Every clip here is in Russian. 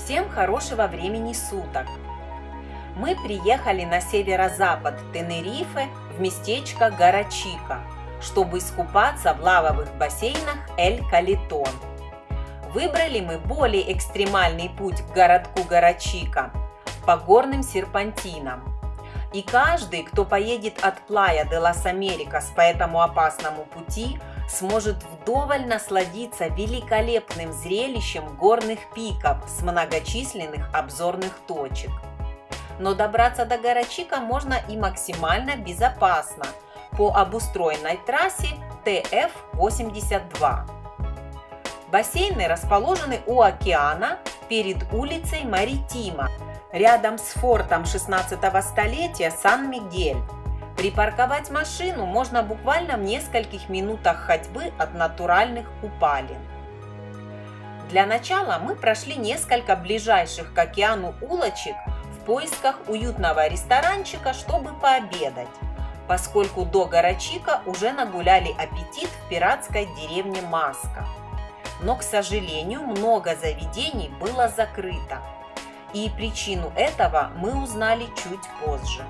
Всем хорошего времени суток! Мы приехали на северо-запад Тенерифе в местечко Гора-Чика, чтобы искупаться в лавовых бассейнах Эль-Калитон. Выбрали мы более экстремальный путь к городку Гора-Чика по горным серпантинам. И каждый, кто поедет от Плая де лас Америкас по этому опасному пути, сможет вдоволь насладиться великолепным зрелищем горных пиков с многочисленных обзорных точек. Но добраться до Гора-Чика можно и максимально безопасно по обустроенной трассе ТФ-82. Бассейны расположены у океана перед улицей Маритима, рядом с фортом 16 столетия Сан-Мигель. Припарковать машину можно буквально в нескольких минутах ходьбы от натуральных купалин. Для начала мы прошли несколько ближайших к океану улочек в поисках уютного ресторанчика, чтобы пообедать, поскольку до Гора-Чика уже нагуляли аппетит в пиратской деревне Маска. Но, к сожалению, много заведений было закрыто, и причину этого мы узнали чуть позже.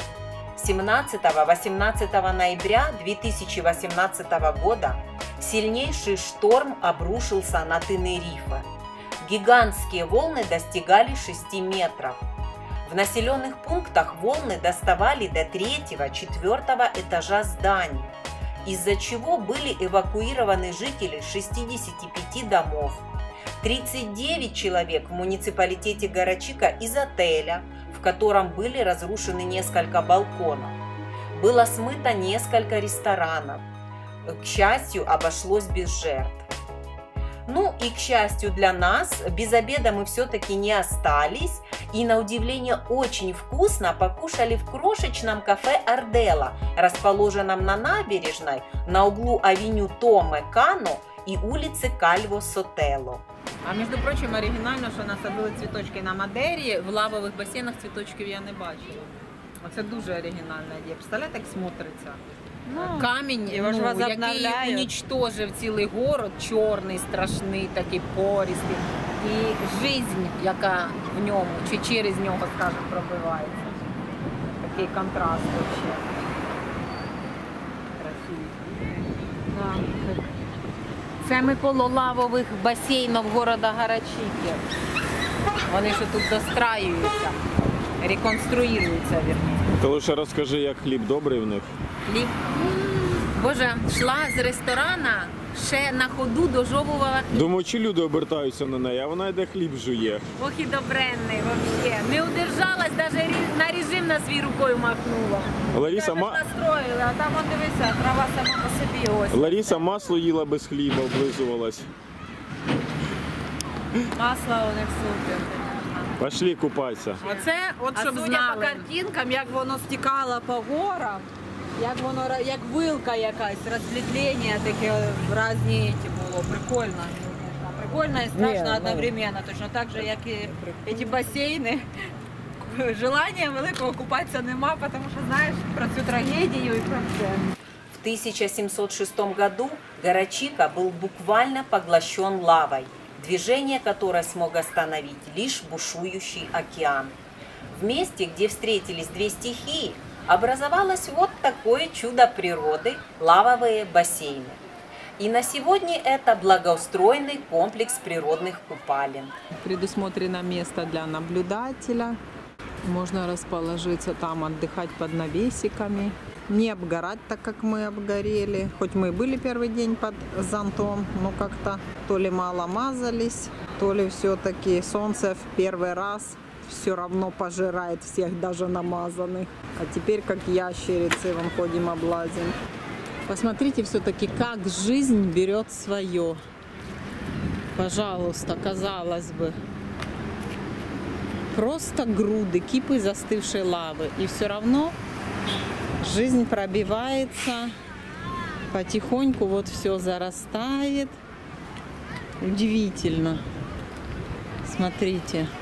17-18 ноября 2018 года сильнейший шторм обрушился на Тенерифе. Гигантские волны достигали 6 метров. В населенных пунктах волны доставали до 3-4 этажа зданий, из-за чего были эвакуированы жители 65 домов, 39 человек в муниципалитете Гора-Чика из отеля, в котором были разрушены несколько балконов. Было смыто несколько ресторанов. К счастью, обошлось без жертв. Ну и к счастью для нас, без обеда мы все-таки не остались и, на удивление, очень вкусно покушали в крошечном кафе Арделла, расположенном на набережной на углу авеню Томе Кано и улицы Кальво Сотелло. А между прочим, оригінально, що насадили цвіточки на Мадері, в лавових басейнах цвіточків я не бачила. Оце дуже оригінальна ідея. Представляєте, як смотриться? Камінь, який унічтожив цілий город, чорний, страшний, такий пористий. І життя, яка в ньому, чи через нього, скажімо, пробивається. Такий контраст взагалі. Красивий. Це ми коло лавових басейнів города Гора-Чики. Вони ще тут достраюються, реконструюються, вірніше. Ти лише розкажи, як хліб добрий в них. Хліб? Боже, йшла з ресторана, ще на ходу дожовувала хліб. Думаю, чи люди обертаються на неї, а вона йде хліб жує. Ох і добренний, взагалі. Не удержалась, навіть на режим на свій рукою махнула. Лариса, настроїли, а там, дивися, трава сама по собі. Ось. Лариса масло їла без хліба, облизувалась. Масло у них супер. Пошли купатися. Оце, от щоб судя знали. по картинкам, як воно стікало по горам, як воно, як вилка якась, розслідлення таке різні було. Прикольно. Прикольно і страшно одновременно. Точно так же, як і ці басейни. Желання великого купатися нема, тому що знаєш про цю трагедію і про все. В 1706 году Гора-Чика был буквально поглощен лавой, движение которой смог остановить лишь бушующий океан. В месте, где встретились две стихии, образовалось вот такое чудо природы – лавовые бассейны. И на сегодня это благоустроенный комплекс природных купалин. Предусмотрено место для наблюдателя. Можно расположиться там, отдыхать под навесиками. Не обгорать, так как мы обгорели. Хоть мы и были первый день под зонтом, но как-то то ли мало мазались, то ли все-таки солнце в первый раз все равно пожирает всех, даже намазанных. А теперь как ящерицы вон ходим, облазим. Посмотрите все-таки, как жизнь берет свое. Пожалуйста, казалось бы. Просто груды, кипы застывшей лавы. И все равно жизнь пробивается. Потихоньку вот все зарастает. Удивительно. Смотрите.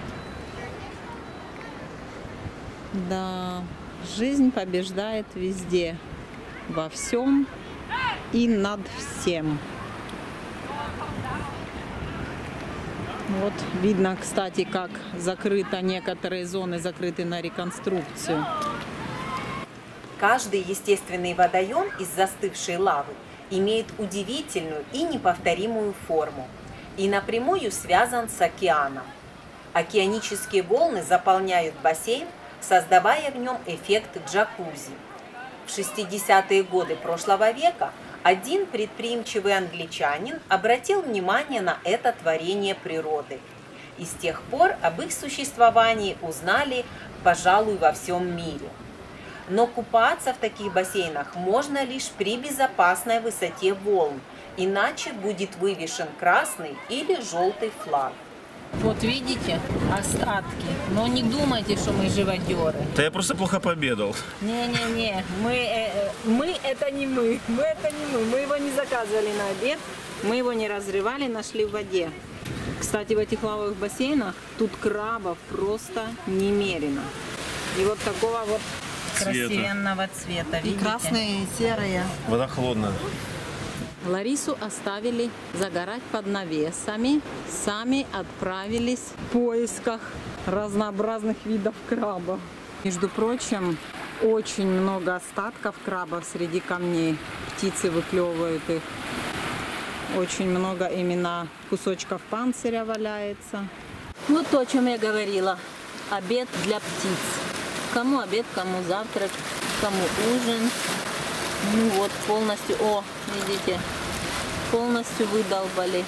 Да, жизнь побеждает везде, во всем и над всем. Вот видно, кстати, как закрыто, некоторые зоны закрыты на реконструкцию. Каждый естественный водоем из застывшей лавы имеет удивительную и неповторимую форму и напрямую связан с океаном. Океанические волны заполняют бассейн, создавая в нем эффект джакузи. В 60-е годы прошлого века один предприимчивый англичанин обратил внимание на это творение природы. И с тех пор об их существовании узнали, пожалуй, во всем мире. Но купаться в таких бассейнах можно лишь при безопасной высоте волн, иначе будет вывешен красный или желтый флаг. Вот видите, остатки. Но не думайте, что мы живодеры. Да я просто плохо пообедал. Не-не-не, мы это не мы. Мы это не мы. Мы его не заказывали на обед. Мы его не разрывали, нашли в воде. Кстати, в этих лавовых бассейнах тут крабов просто немерено. И вот такого вот красивенного цвета. И видите? красные, и серые. Вода холодная. Ларису оставили загорать под навесами. Сами отправились в поисках разнообразных видов крабов. Между прочим, очень много остатков крабов среди камней. Птицы выклевывают их. Очень много именно кусочков панциря валяется. Вот то, о чем я говорила. Обед для птиц. Кому обед, кому завтрак, кому ужин. Ну вот, полностью, о, видите, полностью выдолбали.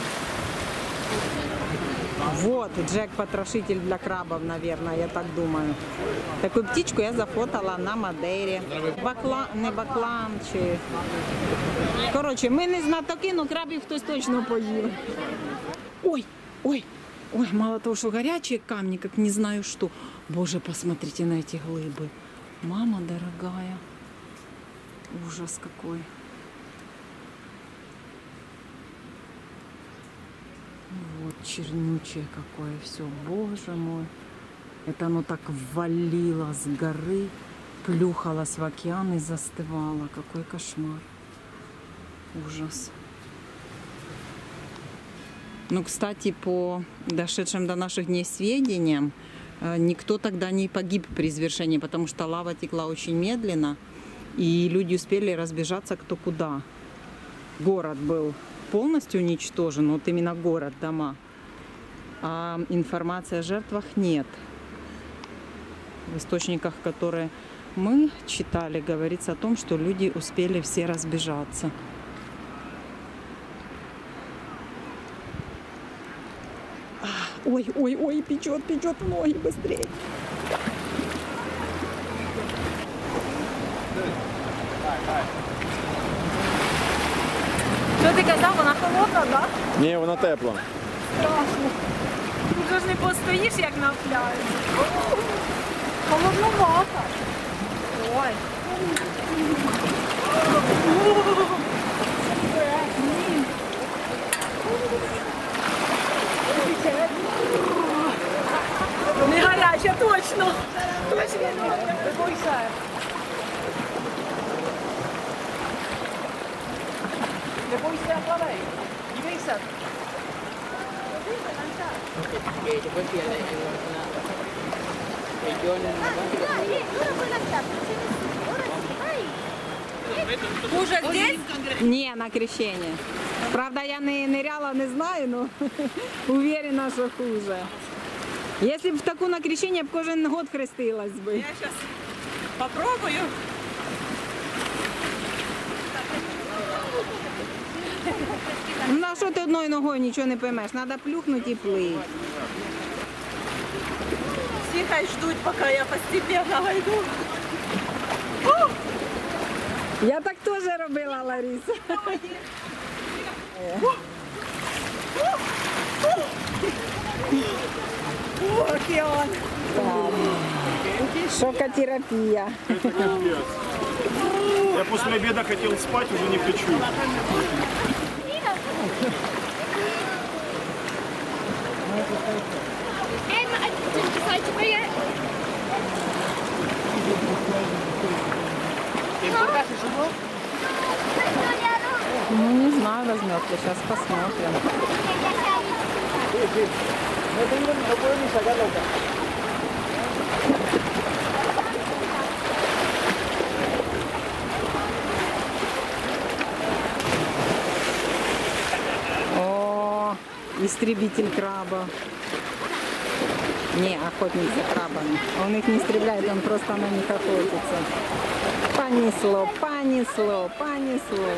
Вот, Джек-потрошитель для крабов, наверное, я так думаю. Такую птичку я зафотала на Мадейрі. Не баклан чи... Коротше, ми не знатоки, но крабів хтось точно поїв. Ой, ой, ой, мало того, что горячие камни, как не знаю что. Боже, посмотрите на эти глыбы. Мама дорогая. Ужас какой. Вот чернючее какое все. Боже мой. Это оно так валило с горы, плюхалось в океан и застывало. Какой кошмар. Ужас. Ну, кстати, по дошедшим до наших дней сведениям, никто тогда не погиб при извержении, потому что лава текла очень медленно. И люди успели разбежаться кто куда. Город был полностью уничтожен, вот именно город, дома. А информации о жертвах нет. В источниках, которые мы читали, говорится о том, что люди успели все разбежаться. Ой, ой, ой, печет, печет ноги быстрее. Що ти казав, вона холодна, так? Ні, вона тепла. Страшно. Тут же ж не постоїш, як на пляжі. Холодновато. Ой. Не гаряча, точно. Точно не гаряча. Хуже здесь? Не, на крещение. Правда, я не ныряла, не знаю, но уверена, что хуже. Если бы в таку на крещение, б кожен год хрестилась бы. Я сейчас попробую. Ну, а що ти одною ногою нічого не поймеш? Треба плюхнути і плити. Всі хай ждуть, поки я постепенно войду. Я так теж робила, Лариса. Океан. Шокотерапия. Я после обеда хотел спать, уже не хочу. Ну, не знаю, возьмет ли. Сейчас посмотрим. О, истребитель краба. Не, охотник за крабами. Он их не стреляет, он просто на них охотится. Понесло, понесло, понесло.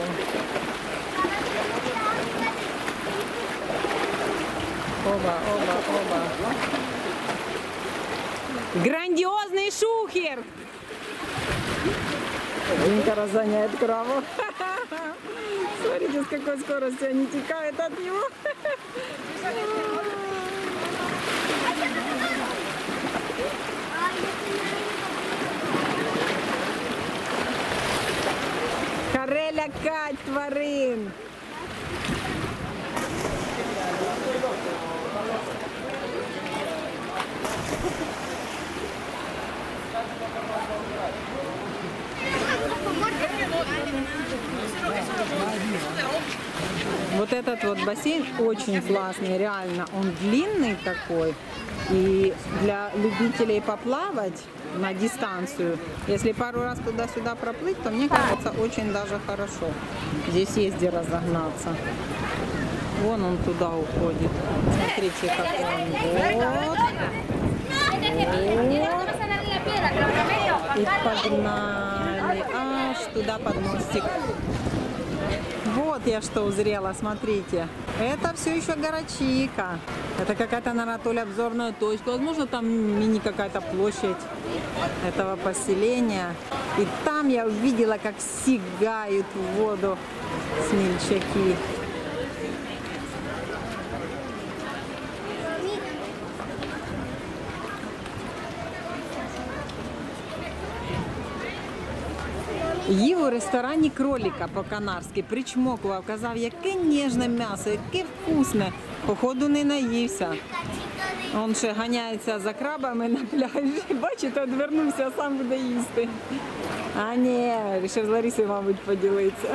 Оба, оба, оба. Грандиозный шухер! Динка разгоняет крабов. Смотрите, с какой скоростью они текают от него. Хареля Кать тварин. Вот этот вот бассейн очень классный, реально. Он длинный такой. И для любителей поплавать на дистанцию, если пару раз туда-сюда проплыть, то мне кажется, очень даже хорошо. Здесь есть где разогнаться. Вон он туда уходит. Смотрите, какой он. Вот. И погнали аж туда под мостик. Вот я что узрела, смотрите. Это все еще Горочика. Это какая-то, наверное, то ли обзорная точка. Возможно, там мини какая-то площадь этого поселения. И там я увидела, как сигают в воду смельчаки. Їв у ресторані кролика по-канарськи, причмокував, казав, яке ніжне м'ясо, яке вкусне. Походу не наївся. Он ще ганяється за крабами на пляжі, бачите, відвернувся, а сам буде їсти. А ні, вирішив з Ларисою, мабуть, поділитися.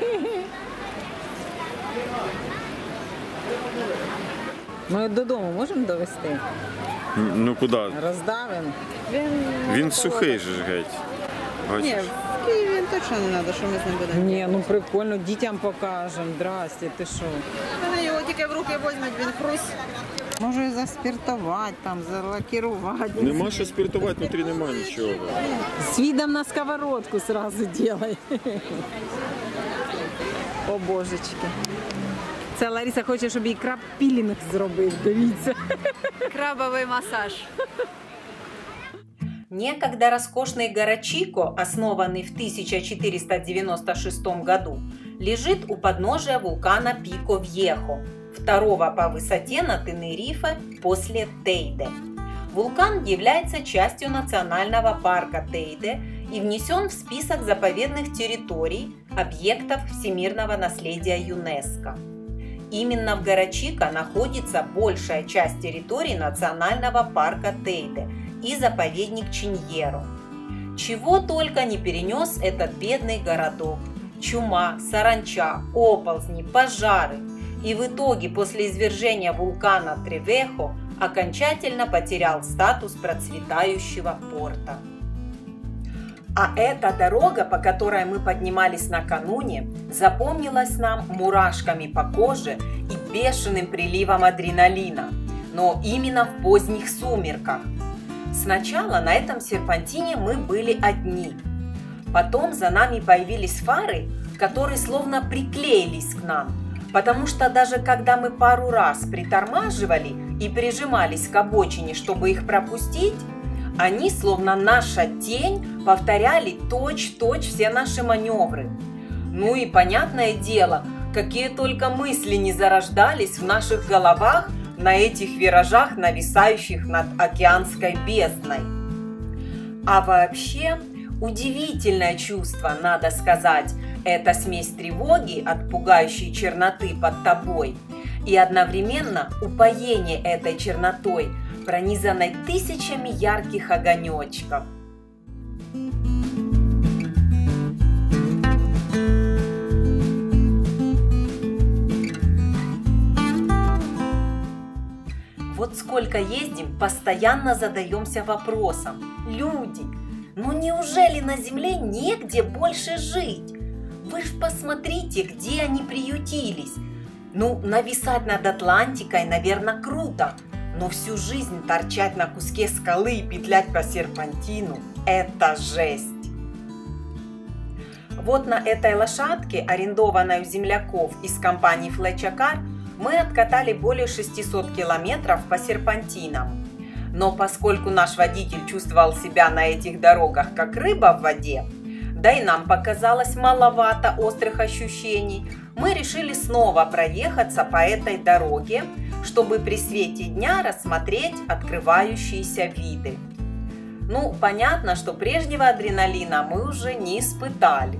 Ми додому можемо довести? Ну куди? Роздавимо. Він сухий же ж геть. Ні, в Києві він точно не треба, що ми з ним будемо. Ні, ну прикольно, дітям покажемо. Здрасте, ти що? Вони його тільки в руки візьмуть, він хрусь. Може і заспиртувати, там, залакірувати. Нема що спиртувати, внутрі нема нічого. З видом на сковородку сразу делай. О, божечки. Це Лариса хоче, щоб їй краб-пілінг зробив, дивіться. Крабовый массаж. Некогда роскошный Горочико, основанный в 1496 году, лежит у подножия вулкана Пико-Вьехо, второго по высоте на Тенерифе после Тейде. Вулкан является частью национального парка Тейде и внесен в список заповедных территорий, объектов всемирного наследия ЮНЕСКО. Именно в Горочико находится большая часть территории национального парка Тейде и заповедник Чиньеро. Чего только не перенес этот бедный городок. Чума, саранча, оползни, пожары. И в итоге после извержения вулкана Тревехо окончательно потерял статус процветающего порта. А эта дорога, по которой мы поднимались накануне, запомнилась нам мурашками по коже и бешеным приливом адреналина, но именно в поздних сумерках. Сначала на этом серпантине мы были одни. Потом за нами появились фары, которые словно приклеились к нам, потому что даже когда мы пару раз притормаживали и прижимались к обочине, чтобы их пропустить, они, словно наша тень, повторяли точь-в-точь все наши маневры. Ну и понятное дело, какие только мысли не зарождались в наших головах на этих виражах, нависающих над океанской бездной. А вообще, удивительное чувство, надо сказать, это смесь тревоги от пугающей черноты под тобой и одновременно упоение этой чернотой, пронизанной тысячами ярких огонечков. Вот сколько ездим, постоянно задаемся вопросом. Люди, ну неужели на Земле негде больше жить? Вы ж посмотрите, где они приютились. Ну, нависать над Атлантикой, наверное, круто. Но всю жизнь торчать на куске скалы и петлять по серпантину – это жесть. Вот на этой лошадке, арендованной у земляков из компании Fletcher-Car, мы откатали более 600 километров по серпантинам. Но поскольку наш водитель чувствовал себя на этих дорогах как рыба в воде, да и нам показалось маловато острых ощущений, мы решили снова проехаться по этой дороге, чтобы при свете дня рассмотреть открывающиеся виды. Ну, понятно, что прежнего адреналина мы уже не испытали.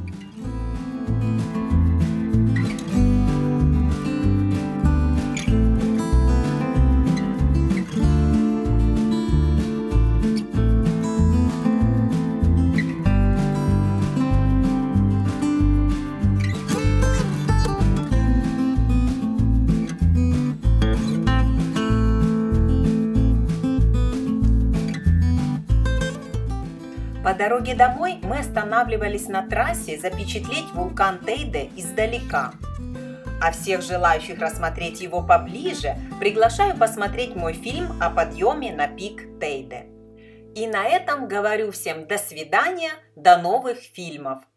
По дороге домой мы останавливались на трассе запечатлеть вулкан Тейде издалека. А всех желающих рассмотреть его поближе приглашаю посмотреть мой фильм о подъеме на пик Тейде. И на этом говорю всем до свидания, до новых фильмов!